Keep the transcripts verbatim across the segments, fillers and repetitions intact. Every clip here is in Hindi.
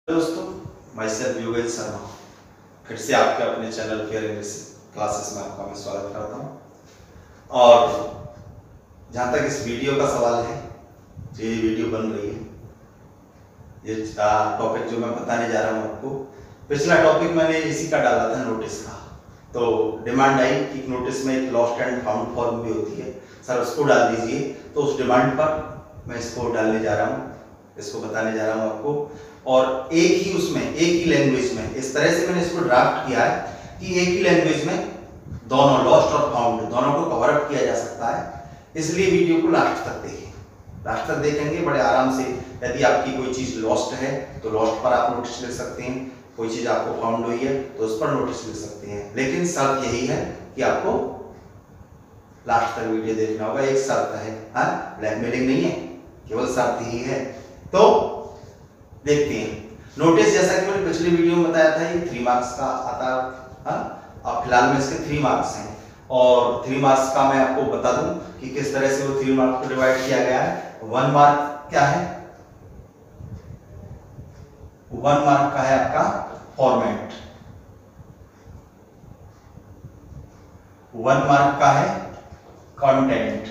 दोस्तों, मैं सेल्फ योगेश शर्मा फिर से आपके अपने चैनल फेयर इंग्लिश क्लासेस में आपका मैं स्वागत करता हूं। और जहां तक इस वीडियो का सवाल है, जो ये वीडियो बन रही है, ये टॉपिक जो मैं बताने जा रहा हूं आपको, पिछला टॉपिक मैंने इसी का डाला था, नोटिस का। तो डिमांड आई कि नोटिस में एक लॉस्ट एंड फाउंड फॉर्म भी होती है, सर उसको डाल दीजिए। तो उस डिमांड पर मैं इसको डालने जा रहा हूँ, इसको बताने जा रहा हूँ आपको। और एक ही उसमें एक ही लैंग्वेज में, इस तरह से मैंने इसको ड्राफ्ट किया है कि एक ही लैंग्वेज में दोनों लॉस्ट और फाउंड दोनों को कवर अप किया जा सकता है। इसलिए वीडियो को लास्ट तक देखें, लास्ट तक देखेंगे बड़े आराम से। यदि आपकी कोई चीज लॉस्ट है तो लॉस्ट पर आप नोटिस लिख सकते हैं, कोई चीज आपको फाउंड हुई है तो उस पर नोटिस लिख सकते हैं। लेकिन शर्त यही है कि आपको लास्ट तक वीडियो देखना होगा, एक शर्त है, हाँ, ब्लैकमेलिंग नहीं है, केवल शर्त ही है। तो देखते हैं नोटिस, जैसा कि मैंने पिछली वीडियो में बताया था, ये थ्री मार्क्स का आता है। अब फिलहाल में इसके थ्री मार्क्स हैं, और थ्री मार्क्स का मैं आपको बता दूं कि किस तरह से वो थ्री मार्क्स को डिवाइड किया गया है। वन मार्क क्या है, वन मार्क का है आपका फॉर्मेट, वन मार्क का है कंटेंट,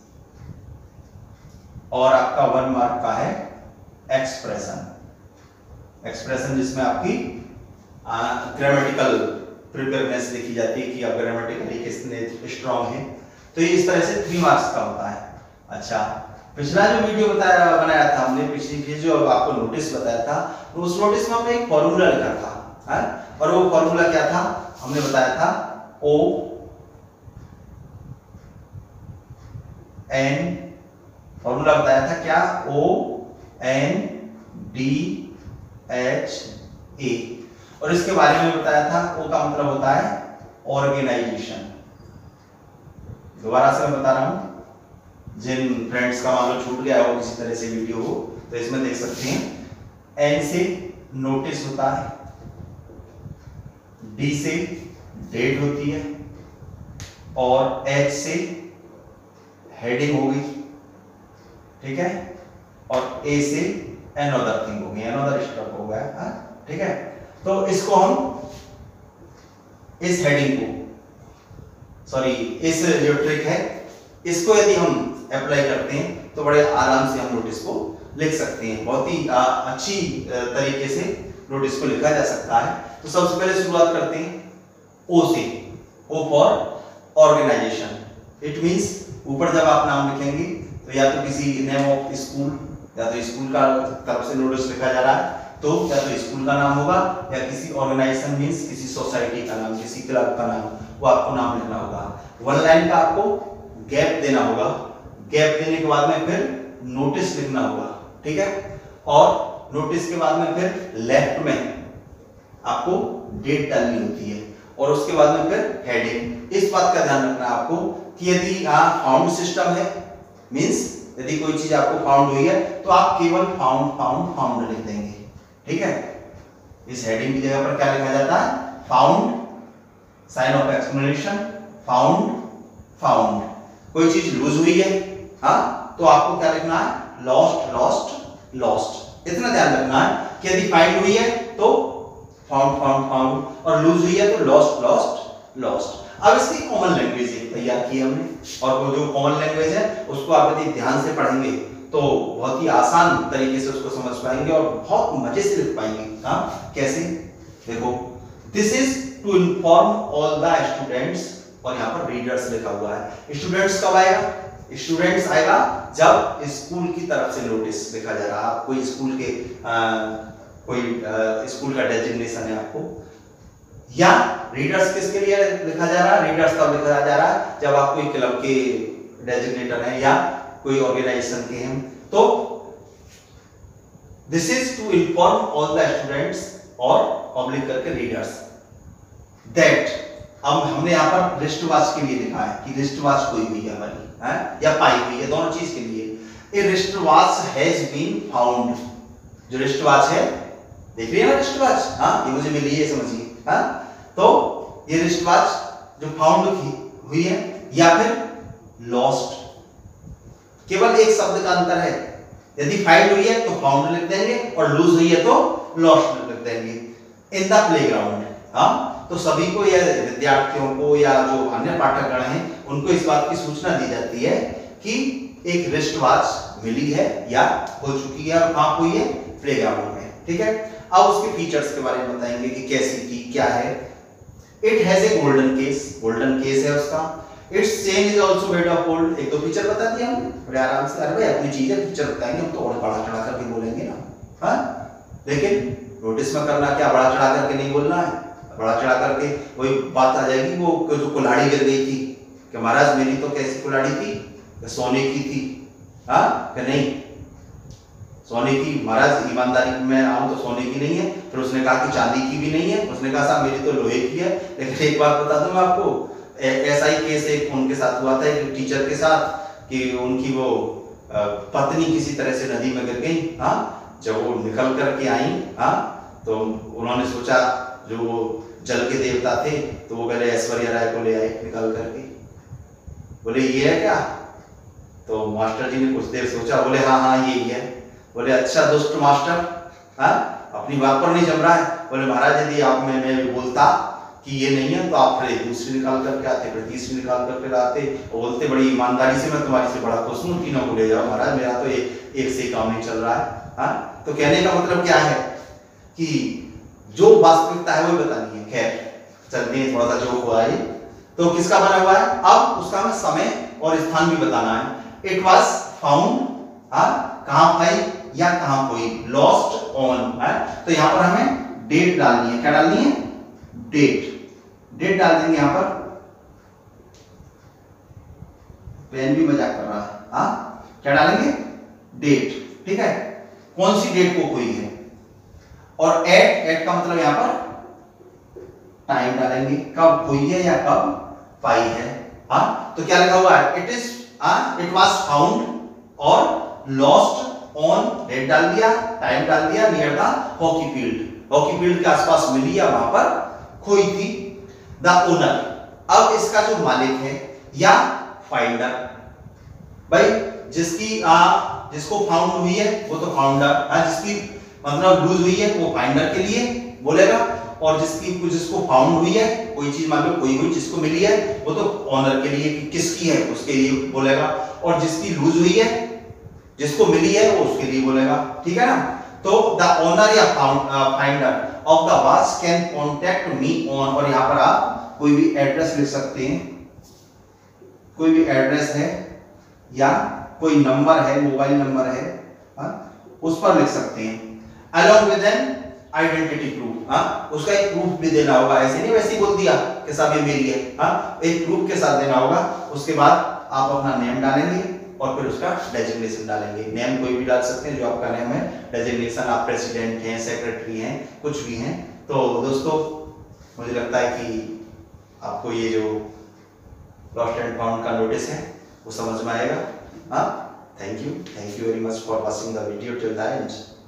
और आपका वन मार्क का है एक्सप्रेशन। एक्सप्रेशन जिसमें आपकी ग्रामेटिकल प्रिपेयरनेस देखी जाती है कि आप ग्रामेटिकली कितने स्ट्रांग हैं। तो ये इस तरह से थ्री मार्क्स का होता है। अच्छा, पिछला जो वीडियो बताया बनाया था हमने, पिछली जो आपको नोटिस बताया था, तो उस नोटिस में हमने एक फॉर्मूला लिखा था, है? और वो फॉर्मूला क्या था, हमने बताया था ओ एन, फॉर्मूला बताया था क्या, O N D H A, और इसके बारे में बताया था ओ का मतलब होता है ऑर्गेनाइजेशन। दोबारा से मैं बता रहा हूं, जिन फ्रेंड्स का मान लो छूट गया हो किसी तरह से वीडियो हो, तो इसमें देख सकते हैं। एन से नोटिस होता है, डी से डेट होती है, और एच से हेडिंग होगी, ठीक है, और ए से अनदर थिंग होगी, अनदर स्टेप हो गया, ठीक है। तो इसको हम इस हेडिंग को, सॉरी इस जो ट्रिक है, इसको यदि हम अप्लाई करते हैं तो बड़े आराम से हम नोटिस को लिख सकते हैं। बहुत ही आ, अच्छी तरीके से नोटिस को लिखा जा सकता है। तो सबसे पहले शुरुआत करते हैं ओ से, O for organization. It means ऊपर जब आप नाम लिखेंगे तो या तो किसी नेम ऑफ स्कूल, या तो स्कूल का तरफ से नोटिस लिखा जा रहा है तो या तो स्कूल का नाम होगा, या किसी ऑर्गेनाइजेशन मींस किसी सोसाइटी का नाम, किसी क्लब का नाम, वो आपको नाम लिखना होगा। वन लाइन का आपको गैप देना होगा, गैप देने के बाद में फिर नोटिस लिखना होगा, ठीक है। और नोटिस के बाद में फिर लेफ्ट में आपको डेट डालनी होती है, और उसके बाद में फिर हेडिंग। इस बात का ध्यान रखना आपको कि यदि फाउंड सिस्टम है, मींस यदि कोई चीज आपको फाउंड हुई है तो आप केवल फाउंड फाउंड फाउंड लिख देंगे, ठीक है। इस हेडिंग की जगह पर क्या लिखा जाता है, found, sign of exclamation, found found. कोई चीज लूज हुई है, हाँ, तो आपको क्या लिखना है, लॉस्ट लॉस्ट लॉस्ट। इतना ध्यान रखना है कि यदि फाइंड हुई है तो फाउंड फाउंड फाउंड, और लूज हुई है तो लॉस्ट लॉस्ट लॉस्ट। अब इसकी कॉमन लैंग्वेज तैयार की हमने, और वो जो कॉमन लैंग्वेज है उसको आप यदि ध्यान से पढ़ेंगे तो बहुत ही आसान तरीके से उसको समझ पाएंगे और बहुत मजे से लिख पाएंगे। हाँ, कैसे, देखो, this is to inform all the students, और यहाँ पर रीडर्स लिखा हुआ है। स्टूडेंट्स कब आएगा, स्टूडेंट्स आएगा जब स्कूल की तरफ से नोटिस लिखा जा रहा है। कोई स्कूल के आ, कोई स्कूल का डेजिग्नेशन है आपको, या रीडर्स किसके लिए लिखा जा रहा है, रीडर्स तब लिखा जा रहा है जब आप कोई क्लब के डेजिग्नेटर हैं या कोई ऑर्गेनाइजेशन के हैं। तो this is to inform all the students, और पब्लिक करके रीडर्स, दैट, अब हमने यहाँ पर रिस्ट वॉच के लिए लिखा है कि रिस्ट वॉच कोई हुई है हमारी, है या पाई हुई है, दोनों चीज के लिए। A wrist watch has been found, जो रिस्ट वॉच है, देख रही है ना रिस्ट वॉच, हाँ, ये मुझे मिली है, समझिए, हाँ। तो ये रिस्ट वॉच जो फाउंड हुई है, या फिर लॉस्ट, केवल एक शब्द का अंतर है। यदि फाइंड हुई है तो फाउंड लिख देंगे, और लूज हुई है तो लॉस्ट लिख देंगे इन द प्लेग्राउंड। हाँ, तो सभी को या विद्यार्थियों को या जो अन्य पाठकगण हैं उनको इस बात की सूचना दी जाती है कि एक रिस्ट वॉच मिली है या हो चुकी है और कहाँ हुई है, प्लेग्राउंड में। ठीक है, अब उसके फीचर्स के बारे में बताएंगे कि कैसी थी, क्या है। It has a golden case, golden case है उसका। Its chain is also made of gold. एक दो फीचर बता दिया हमने बड़े आराम से। अरे भाई अपनी चीजें फीचर बताएंगे हम तो और बड़ा चढ़ा करके बोलेंगे ना। हाँ, लेकिन नोटिस में करना क्या, बड़ा चढ़ा करके नहीं बोलना है। बड़ा चढ़ा करके वही बात आ जाएगी वो जो कुल्हाड़ी गिर गई थी कि महाराज मेरी तो कैसी कुल्हाड़ी थी, सोने की थी। हाँ कि नहीं, सोने की। महाराज ईमानदारी में आऊं तो सोने की नहीं है। फिर उसने कहा कि चांदी की भी नहीं है। उसने कहा साहब मेरी तो लोहे की है। लेकिन एक बात बता दूं मैं आपको, ऐसा ही केस एक उनके साथ हुआ था, एक टीचर के साथ, कि उनकी वो पत्नी किसी तरह से नदी में गिर गई। हाँ, जब वो निकल करके आई, हाँ, तो उन्होंने सोचा, जो वो जल के देवता थे, तो वो पहले ऐश्वर्या राय को ले आए निकल करके। बोले ये है क्या? तो मास्टर जी ने कुछ देर सोचा, बोले हाँ हाँ यही है। बोले अच्छा दुष्ट मास्टर, हाँ अपनी बात पर नहीं जम रहा है। बोले महाराज यदि आप में मैं बोलता कि ये नहीं है तो आप फिर दूसरी निकाल करके आते, फिर तीसरी निकाल कर फिर आते और बोलते बड़ी ईमानदारी से मैं तुम्हारी से बड़ा खुश हूँ, तीनों को ले जाओ महाराज, मेरा तो एक, एक से काम नहीं चल रहा है। हाँ, तो कहने का मतलब क्या है कि जो वास्तविकता है वो बतानी है। खैर चलते हैं, थोड़ा सा जो हुआ है तो किसका बना हुआ है, अब उसका हमें समय और स्थान भी बताना है। इट वॉज फाउंड, हाँ कहाँ पाई या कहाँ खोई, लॉस्ट ऑन, है तो यहाँ पर हमें डेट डालनी है। क्या डालनी है? डेट। डेट डाल देंगे यहाँ पर। पेन भी मजाक कर रहा है। हाँ, क्या डालेंगे? डेट। ठीक है, कौन सी डेट को खोई है। और एट, एट का मतलब यहां पर टाइम डालेंगे, कब खोई है या कब पाई है। हाँ, तो क्या लिखा हुआ है? It is it was found और लॉस्ट ऑन, डेट डाल दिया, टाइम डाल दिया, near the hockey field, hockey field के आसपास मिली या वहां पर खोई थी। द ओनर, अब इसका जो मालिक है या फाइंडर, भाई जिसकी आ, जिसको फाउंड हुई है वो तो फाउंडर, हाँ जिसकी मतलब लूज हुई है वो फाइंडर के लिए बोलेगा, और जिसकी जिसको फाउंड हुई है, कोई चीज मान लो कोई हुई जिसको मिली है, वो तो ऑनर के लिए कि किसकी है उसके लिए बोलेगा, और जिसकी लूज हुई है जिसको मिली है वो उसके लिए बोलेगा। ठीक है ना, तो द ओनर या finder of the watch can contact me on, और यहां पर आप कोई भी एड्रेस लिख सकते हैं, कोई भी एड्रेस है या कोई नंबर है, मोबाइल नंबर है, हा? उस पर लिख सकते हैं। Along with an identity proof, हाँ उसका एक प्रूफ भी देना होगा। ऐसे नहीं वैसे ही बोल दिया कि साहब ये मेरी है, हाँ एक प्रूफ के साथ देना होगा। उसके बाद आप अपना नेम डालेंगे और फिर उसका डेजिग्नेशन डालेंगे। नेम कोई भी डाल सकते हैं जो आपका नेम है, डेजिग्नेशन आप प्रेसिडेंट हैं, सेक्रेटरी हैं, कुछ भी हैं। तो दोस्तों मुझे लगता है कि आपको ये जो लॉस्ट एंड फाउंड का नोटिस है वो समझ में आएगा। हाँ, thank you, thank you very much for watching the video till the and.